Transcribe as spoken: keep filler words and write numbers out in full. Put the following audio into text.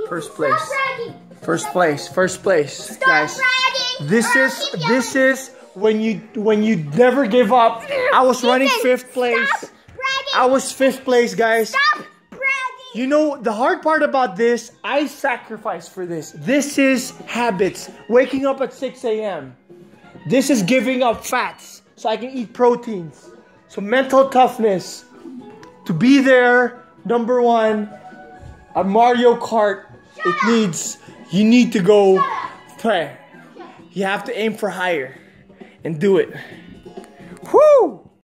First place. Stop bragging. First place. First place, Stop guys. bragging. This is this is when you when you never give up. I was running fifth place. Stop bragging. I was fifth place, guys. Stop bragging. You know, the hard part about this, I sacrificed for this. This is habits. Waking up at six A M This is giving up fats so I can eat proteins. So mental toughness. To be there, number one, at Mario Kart, it needs, you need to go play. You have to aim for higher and do it.